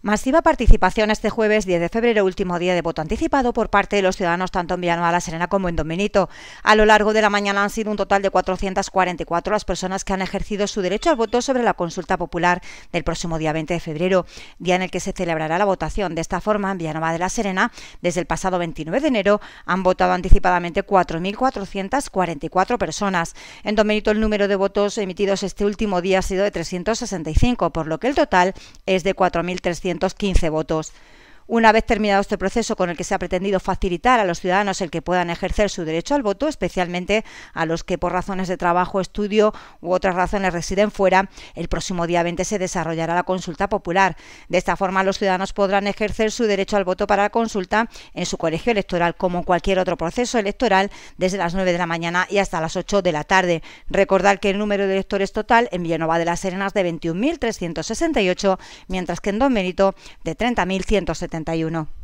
Masiva participación este jueves 10 de febrero, último día de voto anticipado por parte de los ciudadanos tanto en Villanueva de la Serena como en Don Benito. A lo largo de la mañana han sido un total de 444 las personas que han ejercido su derecho al voto sobre la consulta popular del próximo día 20 de febrero, día en el que se celebrará la votación. De esta forma, en Villanueva de la Serena, desde el pasado 29 de enero, han votado anticipadamente 4.444 personas. En Don Benito, el número de votos emitidos este último día ha sido de 365, por lo que el total es de 4.315 votos. Una vez terminado este proceso con el que se ha pretendido facilitar a los ciudadanos el que puedan ejercer su derecho al voto, especialmente a los que por razones de trabajo, estudio u otras razones residen fuera, el próximo día 20 se desarrollará la consulta popular. De esta forma, los ciudadanos podrán ejercer su derecho al voto para la consulta en su colegio electoral, como en cualquier otro proceso electoral, desde las 9 de la mañana y hasta las 8 de la tarde. Recordar que el número de electores total en Villanueva de la Serena es de 21.368, mientras que en Don Benito de 30.171.